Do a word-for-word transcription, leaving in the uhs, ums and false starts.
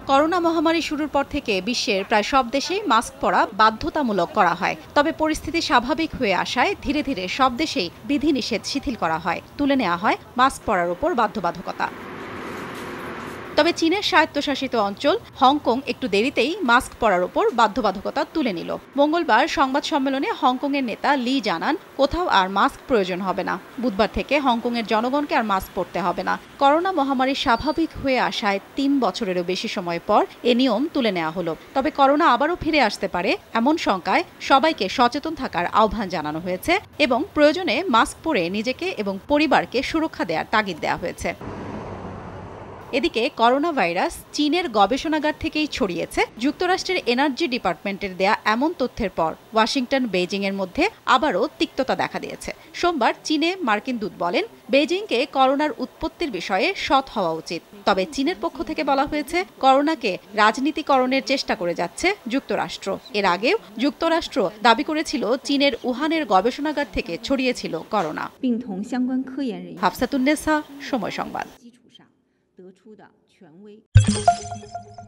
Corona মহামারী শুরুর পর থেকে বিশ্বের প্রায় সব দেশেই মাস্ক পরা বাধ্যতামূলক করা হয়। তবে পরিস্থিতি স্বাভাবিক হয়ে আসায় ধীরে ধীরে সব দেশেই বিধিনিষেধ শিথিল করা হয়, তুলে নেওয়া হয় মাস্ক পরার উপর বাধ্যবাধকতা। তবে চীনের স্বায়ত্তশাসিত অঞ্চল হংকং একটু দেরিতেই মাস্ক পরার উপর বাধ্যবাধকতা তুলে নিল। মঙ্গলবার সংবাদ সম্মেলনে হংকংয়ের নেতা লি জানান, কোথাও আর মাস্ক প্রয়োজন হবে না। বুধবার থেকে হংকংয়ের জনগণকে আর মাস্ক পরতে হবে না। করোনা মহামারী স্বাভাবিক হয়ে আসায় তিন বছরেরও বেশি সময় পর এ নিয়ম তুলে নেওয়া হলো। তবে করোনা আবারও ফিরে আসতে পারে এমন শঙ্কায় সবাইকে সচেতন থাকার আহ্বান জানানো হয়েছে এবং প্রয়োজনে মাস্ক পরে নিজেকে এবং পরিবারকে সুরক্ষা দেওয়ার তাগিদ দেওয়া হয়েছে। এদিকে করোনা ভাইরাস চীনের গবেষণাগার থেকেই ছড়িয়েছে। যুক্তরাষ্ট্রের এনার্জি ডিপার্টমেন্টের দেয়া এমন তথ্যের পর ওয়াশিংটন বেইজিং এর মধ্যে আবারও তিক্ততা দেখা দিয়েছে। সোমবার চীনে মার্কিন দূত বলেন, বেইজিংকে করোনার উৎপত্তির বিষয়ে সৎ হওয়া উচিত। তবে চীনের পক্ষ থেকে বলা হয়েছে, করোনাকে রাজনীতিকরণের চেষ্টা করে যাচ্ছে যুক্তরাষ্ট্র। এর আগেও যুক্তরাষ্ট্র দাবি করেছিল চীনের উহানের গবেষণাগার থেকে ছড়িয়েছিল করোনা। হাফসাতুন্নেসা, সময় সংবাদ। 得出的权威。